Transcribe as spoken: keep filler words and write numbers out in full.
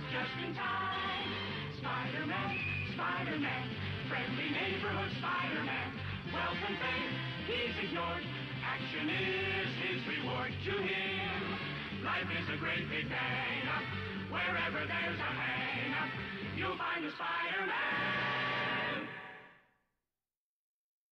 just in time. Spider-Man, Spider-Man, friendly neighborhood Spider-Man. Wealth and fame, he's ignored. Action is his reward to him. Life is a great big hang-up. Wherever there's a hang-up, you'll find a Spider-Man.